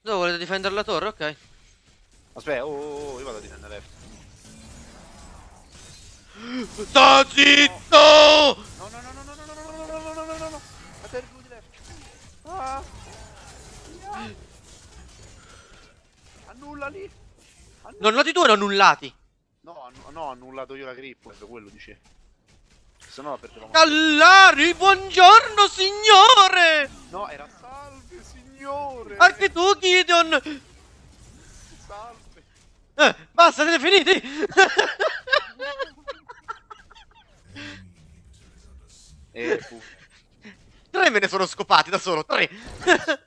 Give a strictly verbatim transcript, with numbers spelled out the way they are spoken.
Dove volete difendere la torre? Ok. Aspetta, oh, oh, oh, io vado a difendere left. Sta zitto! No, no, no, no, no, no, no, no, no, no, no, no, no, no, no. Ma sei giù di left. Ah. Annullali. Annullali. Non noti tu o annullati? No, annu no, ho annullato io la grip, per quello dice. Se no perdevamo. Callari, buongiorno signore! No, era salve signore! Anche tu, Gideon! Salve! Eh, basta, siete finiti? E fu. Tre me ne sono scopati da solo, tre!